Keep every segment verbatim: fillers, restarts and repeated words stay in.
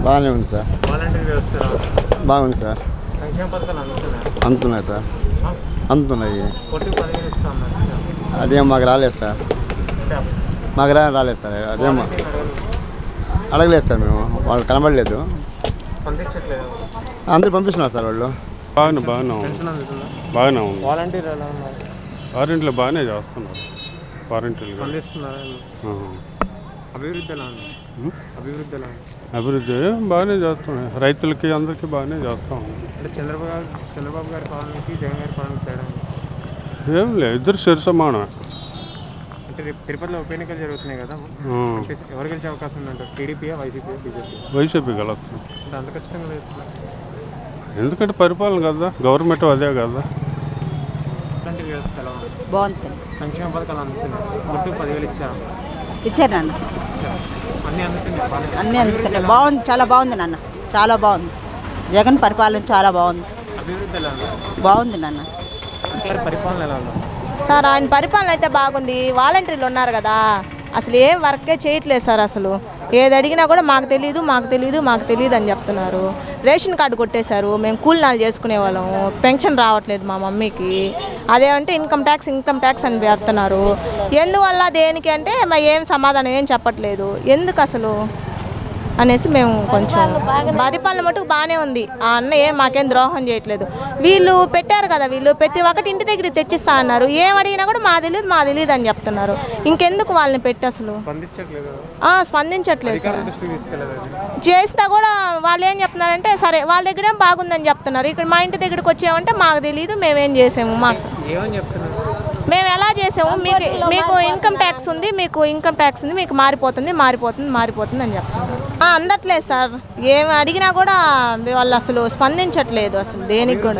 బాగానే ఉంది sir. Volunteer వ్యవస్థ బాగుంది సార్. సంక్షేమ పథకాలు అందుతున్నాయి అందుతున్నాయి సార్, అందుతున్నాయి. కోటి పదివేలు ఇస్తా ఉన్నారు. అదేం మాకు రాలేదు సార్, మాకు రా రాలేదు సార్. అదేం అడగలేదు సార్, మేము వాళ్ళు కనబడలేదు. పంపించట్లేదు. అందరూ పంపిస్తున్నారు సార్ వాళ్ళు. బాగానే బాగానే పెన్షన్ అందుతుందా? బాగానే ఉంది. వాలంటీర్ ఎలా ఉన్నారు? వారంటీలు బాగానే చేస్తున్నారు. వారంటీలు స్పందిస్తున్నారు. అభివృద్ధి ఎలా ఉంది? అభివృద్ధి ఎలా ఉంది? అభివృద్ధి బాగానే చేస్తున్నాయి. రైతులకి అందరికీ బాగానే చేస్తూ ఉంది. అంటే చంద్రబాబు చంద్రబాబు గారి పాలనకి జగన్ గారి పాలనకి తేడా ఏం లేదు, ఇద్దరు సరి సమానమే. అంటే రేపు తిరుపతిలో ఉప ఎన్నికలు జరుగుతున్నాయి కదా, ఎవరు గెలిచే అవకాశం ఉందంటారు? TDP, YCP, BJP? వైసీపీ కలుస్తుంది. అంటే అంత ఖచ్చితంగా లేదు, ఎందుకంటే పరిపాలన కదా, గవర్నమెంట్ అదే కదా. ఇట్లాంటి వ్యవస్థ ఎలా ఉంది? బాగుంది. సంక్షేమ పథకాలు అందుతున్నాయి. మొత్తం పదివేలు ఇచ్చారు. ఇచ్చారు నాన్న, అన్నీ అందుతున్నాయి. అన్నీ అందుతున్నాయి. బాగుంది, చాలా బాగుంది నాన్న, చాలా బాగుంది. జగన్ పరిపాలన చాలా బాగుంది. అభివృద్ధి ఎలా ఉంది? బాగుంది నాన్న. పరిపాలన ఎలా ఉంది సార్? ఆయన పరిపాలన అయితే బాగుంది. వాలంటీర్లు ఉన్నారు కదా, అసలు ఏం వర్కే చేయట్లేదు సార్. అసలు ఏది అడిగినా కూడా మాకు తెలియదు మాకు తెలియదు మాకు తెలియదు అని చెప్తున్నారు. రేషన్ కార్డు కొట్టేశారు, మేము కూలినాలు చేసుకునే వాళ్ళము, పెన్షన్ రావట్లేదు మా మమ్మీకి. అదేమంటే ఇన్కమ్ ట్యాక్స్ ఇన్కమ్ ట్యాక్స్ అని వేస్తున్నారు. ఎందువల్ల దేనికి అంటే మరి ఏం సమాధానం ఏం చెప్పట్లేదు. ఎందుకు అసలు అనేసి మేము కొంచెం పరిపాలన మటుకు బాగానే ఉంది. ఆ అన్న ఏం మాకేం ద్రోహం చేయట్లేదు. వీళ్ళు పెట్టారు కదా, వీళ్ళు ప్రతి ఒక్కటి ఇంటి దగ్గర తెచ్చిస్తా అన్నారు. ఏం అడిగినా కూడా మా తెలియదు మా తెలియదు అని చెప్తున్నారు. ఇంకెందుకు వాళ్ళని పెట్టి అసలు స్పందించట్లేదు సార్. చేస్తా కూడా వాళ్ళు ఏం చెప్తున్నారంటే సరే వాళ్ళ దగ్గర ఏం బాగుందని చెప్తున్నారు. ఇక్కడ మా ఇంటి దగ్గరికి వచ్చామంటే మాకు తెలియదు మేమేం చేసాము, మాకు మేము ఎలా చేసాము, మీకు మీకు ఇన్కమ్ ట్యాక్స్ ఉంది, మీకు ఇన్కమ్ ట్యాక్స్ ఉంది, మీకు మారిపోతుంది మారిపోతుంది మారిపోతుంది అని చెప్తున్నారు. అందట్లేదు సార్, ఏమి అడిగినా కూడా వాళ్ళు అసలు స్పందించట్లేదు అసలు దేనికి కూడా.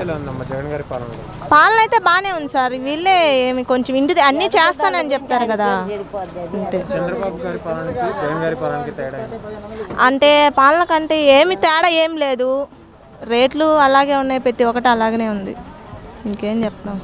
పాలన అయితే బాగానే ఉంది సార్. వీళ్ళే ఏమి కొంచెం ఇంటి అన్నీ చేస్తానని చెప్తారు కదా, అంతే. అంటే పాలన కంటే ఏమి తేడా ఏం లేదు, రేట్లు అలాగే ఉన్నాయి, ప్రతి ఒక్కటి అలాగనే ఉంది. ఇంకేం చెప్తాం.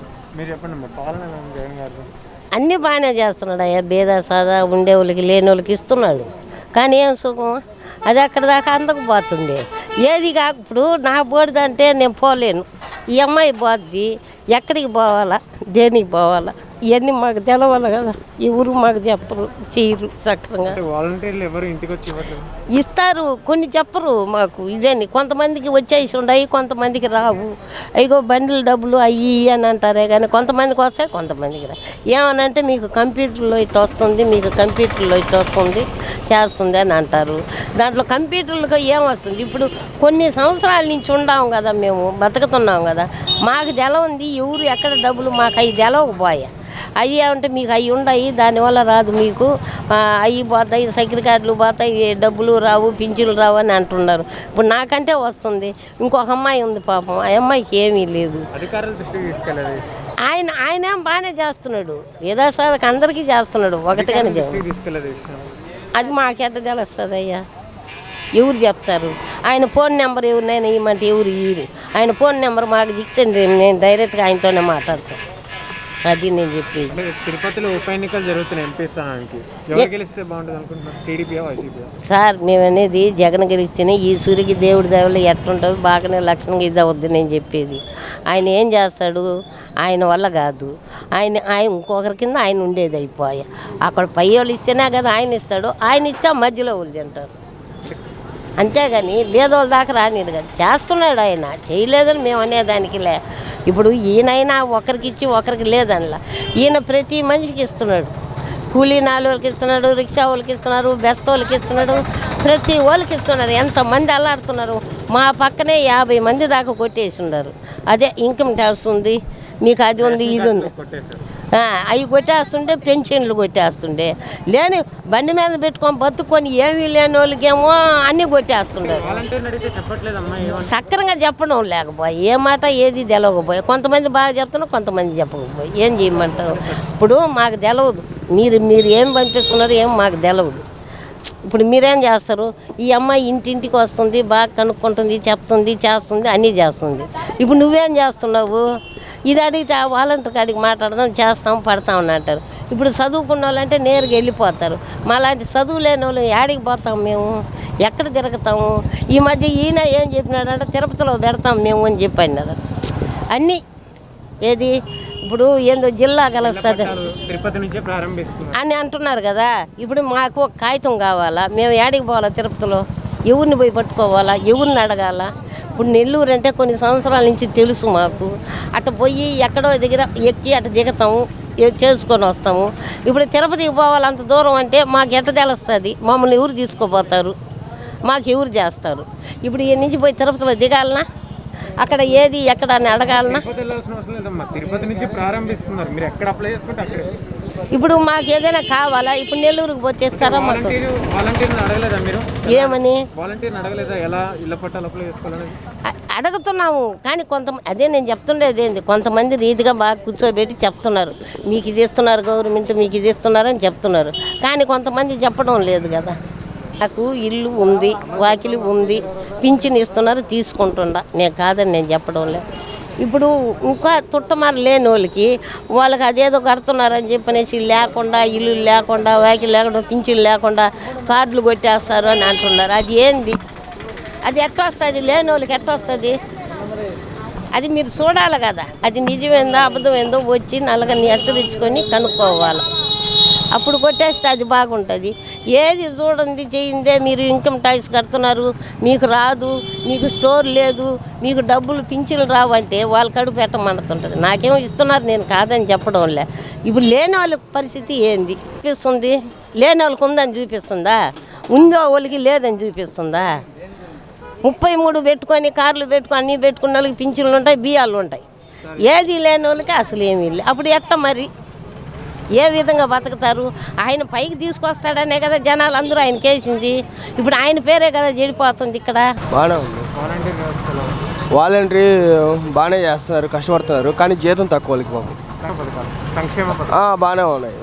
అన్నీ బాగానే చేస్తున్నాడు అయ్యా. బేద సాదా ఉండే వాళ్ళకి లేని వాళ్ళకి ఇస్తున్నాడు. కానీ ఏం సుఖం, అది అక్కడ దాకా అందకపోతుంది. ఏది కాక ఇప్పుడు నా బోడిదంటే నేను పోలేను, ఈ అమ్మాయి పోద్ది, ఎక్కడికి పోవాలా దేనికి పోవాలా ఇవన్నీ మాకు తెలవాలి కదా. ఈ ఊరు మాకు చెప్పరు, చేయరు సక్రంగా. వాలంటీర్లు ఎవరు ఇంటికి వచ్చి ఇస్తారు, కొన్ని చెప్పరు మాకు. ఇదేని కొంతమందికి వచ్చేసి ఉన్నాయి, కొంతమందికి రావు. అయ్యో బండిల డబ్బులు అయ్యి అని అంటారే కానీ కొంతమందికి వస్తాయి, కొంతమందికి రా. ఏమనంటే మీకు కంప్యూటర్లో ఇటు వస్తుంది, మీకు కంప్యూటర్లో ఇటు వస్తుంది చేస్తుంది అని అంటారు. దాంట్లో కంప్యూటర్లకు ఏమొస్తుంది? ఇప్పుడు కొన్ని సంవత్సరాల నుంచి ఉండాము కదా, మేము బతుకుతున్నాం కదా, మాకు తెలవంది ఎవరు ఎక్కడ డబ్బులు మాకు అవి తెలవకపోయా. అవి ఏమంటే మీకు అవి ఉండయి, దానివల్ల రాదు మీకు, అవి పోతాయి, సైకిల్ కార్డులు పోతాయి, డబ్బులు రావు, పింఛన్లు రావు అని అంటున్నారు. ఇప్పుడు నాకంటే వస్తుంది. ఇంకొక అమ్మాయి ఉంది పాపం, ఆ అమ్మాయికి ఏమీ లేదు. ఆయన ఆయన ఏం బాగానే చేస్తున్నాడు, ఏదో సార్ అందరికీ చేస్తున్నాడు, ఒకటిగానే అది మాకెట్ట తెలుస్తుంది అయ్యా. ఎవరు చెప్తారు? ఆయన ఫోన్ నెంబర్ ఎవరినైనా ఇవ్వమంటే ఎవరు ఇయ్యరు. ఆయన ఫోన్ నెంబర్ మాకు చెప్తే నేను డైరెక్ట్గా ఆయనతోనే మాట్లాడతాను. అది నేను చెప్పి. తిరుపతిలో ఉప ఎన్నికలు జరుగుతున్నాయి ఎంపీ స్థానానికి, ఎవరు గెలిస్తే బాగుంటుంది అనుకుంటున్నారు? TDP, YCP? సార్ మేము అనేది జగన్ గెలిస్తేనే ఈ సూర్యుకి దేవుడి దేవుళ్ళు ఎట్లుంటుంది బాగానే లక్షణంగా ఇది అవుద్ది నేను చెప్పేది. ఆయన ఏం చేస్తాడు? ఆయన వల్ల కాదు. ఆయన ఆయన ఇంకొకరి కింద ఆయన ఉండేది అయిపోయా. అక్కడ పై వాళ్ళు ఇస్తేనే కదా ఆయన ఇస్తాడు, ఆయన ఇస్తే మధ్యలో వాళ్ళు తింటారు. అంతేగాని లేదోళ్ళ దాకా రానిడు కదా. చేస్తున్నాడు ఆయన, చేయలేదని మేము అనేదానికి లే. ఇప్పుడు ఈయనైనా ఒకరికి ఇచ్చి ఒకరికి లేదనిలా, ఈయన ప్రతి మనిషికి ఇస్తున్నాడు. కూలీ నాలుగులకి ఇస్తున్నాడు, రిక్షా వాళ్ళకి ఇస్తున్నారు, బెస్త వాళ్ళకి ఇస్తున్నాడు, ప్రతి వాళ్ళకి ఇస్తున్నారు. ఎంతమంది అల్లాడుతున్నారు. మా పక్కనే యాభై మంది దాకా కొట్టేసి ఉన్నారు. అదే ఇన్కమ్ ట్యాక్స్ ఉంది, మీకు అది ఉంది ఇది ఉంది, అవి కొట్టేస్తుంటే పెన్షన్లు కొట్టేస్తుండే, లేని బండి మీద పెట్టుకొని బతుకొని ఏమీ లేని వాళ్ళకేమో అన్నీ కొట్టేస్తుంటారు. సక్రంగా చెప్పడం లేకపోయి ఏ మాట ఏది తెలవకపోయి, కొంతమంది బాగా చెప్తున్నారు, కొంతమంది చెప్పకపోయి ఏం చేయమంటారు? ఇప్పుడు మాకు తెలవదు, మీరు మీరు ఏం పంపిస్తున్నారు ఏం మాకు తెలవదు. ఇప్పుడు మీరేం చేస్తారు? ఈ అమ్మాయి ఇంటింటికి వస్తుంది, బాగా కనుక్కుంటుంది, చెప్తుంది, చేస్తుంది, అన్నీ చేస్తుంది. ఇప్పుడు నువ్వేం చేస్తున్నావు? ఇది అడిగితే ఆ వాలంటీర్ కాడికి మాట్లాడదాం, చేస్తాం, పడతామని అంటారు. ఇప్పుడు చదువుకున్న వాళ్ళంటే నేరుగా వెళ్ళిపోతారు. మాలాంటి చదువు లేని వాళ్ళు ఏడికి పోతాం మేము? ఎక్కడ తిరుగుతాము? ఈ మధ్య ఈయన ఏం చెప్పినాడంటే తిరుపతిలో పెడతాం మేము అని చెప్పి అన్నారు. అన్నీ ఏది ఇప్పుడు ఏందో జిల్లా కలుస్తుంది తిరుపతి నుంచే ప్రారంభిస్తున్నారు అని అంటున్నారు కదా. ఇప్పుడు మాకు ఒక కాగితం కావాలా, మేము ఏడికి పోవాలా? తిరుపతిలో ఎవరిని పోయి పట్టుకోవాలా, ఎవరిని అడగాల? ఇప్పుడు నెల్లూరు అంటే కొన్ని సంవత్సరాల నుంచి తెలుసు మాకు. అట్ట పోయి ఎక్కడో దగ్గర ఎక్కి అట్ట దిగుతాము, చేసుకొని వస్తాము. ఇప్పుడు తిరుపతికి పోవాలి అంత దూరం అంటే మాకు ఎట్ట తెలుస్తుంది? మమ్మల్ని ఎవరు తీసుకుపోతారు? మాకు ఎవరు చేస్తారు? ఇప్పుడు ఈ నుంచి పోయి తిరుపతిలో దిగాలనా, అక్కడ ఏది ఎక్కడ అని అడగాలనా? తిరుపతి నుంచి ప్రారంభిస్తున్నారు, మీరు ఎక్కడ అప్లై చేసుకుంటే అక్కడే. ఇప్పుడు మాకు ఏదైనా కావాలా? ఇప్పుడు నెల్లూరుకు పోతే ఇస్తారా? మాకు వాలంటీర్ని అడగలేదా మీరు? ఏమని వాలంటీర్ని అడగలేదా ఎలా ఇళ్ళ పట్టాలు అప్లై చేసుకోవాలని? అడుగుతున్నాము కానీ కొంతమంది, అదే నేను చెప్తుండేది ఏంది, కొంతమంది రీతిగా బాగా కూర్చోబెట్టి చెప్తున్నారు, మీకు ఇది ఇస్తున్నారు గవర్నమెంట్, మీకు ఇది ఇస్తున్నారని చెప్తున్నారు. కానీ కొంతమంది చెప్పడం లేదు కదా. నాకు ఇల్లు ఉంది, వాకిలి ఉంది, పింఛన్ ఇస్తున్నారు, తీసుకుంటుండా, నేను కాదని నేను చెప్పడం లేదు. ఇప్పుడు ఇంకా తుట్టమారు లేని వాళ్ళకి వాళ్ళకి అదేదో కడుతున్నారని చెప్పనేసి లేకుండా, ఇల్లు లేకుండా, వాకిలి లేకుండా, పింఛన్ లేకుండా కార్డులు కొట్టేస్తారు అని అంటున్నారు. అది ఏంది? అది ఎట్ట వస్తుంది? లేని వాళ్ళకి ఎట్ట వస్తుంది? అది మీరు చూడాలి కదా, అది నిజమేందో అబద్ధమేందో వచ్చి నల్లగని హెచ్చరించుకొని కనుక్కోవాలి. అప్పుడు కొట్టేస్తే అది బాగుంటుంది. ఏది చూడండి చేయిందే మీరు ఇన్కమ్ ట్యాక్స్ కడుతున్నారు, మీకు రాదు, మీకు స్టోర్ లేదు, మీకు డబ్బులు పింఛన్లు రావంటే వాళ్ళు కడుపు పెట్టమంటుంటుంది. నాకేమో ఇస్తున్నారు, నేను కాదని చెప్పడం లే. ఇప్పుడు లేని వాళ్ళ పరిస్థితి ఏంది చూపిస్తుంది? లేని వాళ్ళకి ఉందని చూపిస్తుందా? ఉందో వాళ్ళకి లేదని చూపిస్తుందా? ముప్పై మూడు పెట్టుకొని కార్లు పెట్టుకొని అన్నీ పెట్టుకున్న వాళ్ళకి పింఛన్లు ఉంటాయి, బియ్యాలు ఉంటాయి. ఏది లేని వాళ్ళకి అసలు ఏమీ లేదు. అప్పుడు ఎట్ట మరి ఏ విధంగా బతుకుతారు? ఆయన పైకి తీసుకొస్తాడనే కదా జనాలు అందరూ ఆయన కేసింది. ఇప్పుడు ఆయన పేరే కదా చెడిపోతుంది ఇక్కడ. బాగానే ఉంది, వాలంటరీ బాగానే చేస్తున్నారు, కష్టపడుతున్నారు, కానీ జీతం తక్కువ వాళ్ళకి పాపం. బాగానే ఉన్నాయి.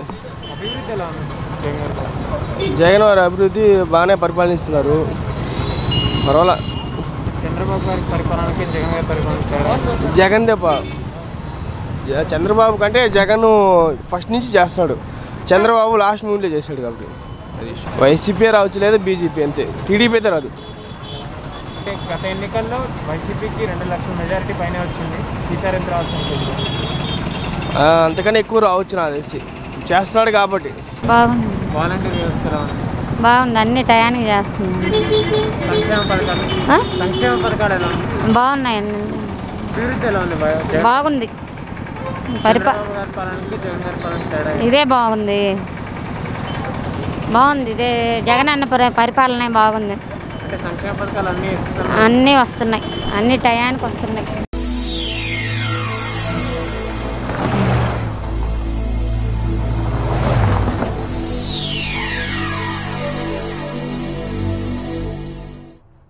జగన్ వారి అభివృద్ధి బాగానే పరిపాలిస్తున్నారు, పర్వాలా. చంద్రబాబు గారి పరిపాలనకి జగన్ గారి పరిపాలన జగన్ దేప చంద్రబాబు కంటే జగన్ ఫస్ట్ నుంచి చేస్తున్నాడు, చంద్రబాబు లాస్ట్ మూవీలో చేశాడు. కాబట్టి వైసీపీ రావచ్చు లేదా బీజేపీ, అంతే. టీడీపీ అయితే రాదు. గత ఎన్నికల్లో వైసీపీకి రెండు లక్షల మెజారిటీ పైన వచ్చింది, ఈసారి ఎంత రావచ్చు? అంతకన్నా ఎక్కువ రావచ్చు నాకు తెలిసి, చేస్తున్నాడు కాబట్టి. బాగుంది, వాలంటీర్ వ్యవస్థ బాగుంది, అన్ని టయానికి చేస్తుంది. సంక్షేమ పథకాలు సంక్షేమ పథకాలు ఎలా బాగున్నాయి, అభివృద్ధి ఎలా ఉంది? బాగుంది. పరిపా ఇదే బాగుంది, బాగుంది. ఇదే జగన్ అన్న పరిపాలన బాగుంది. అంటే సంక్షేమ పథకాలు అన్నీ అన్నీ వస్తున్నాయి, అన్ని టయానికి వస్తున్నాయి.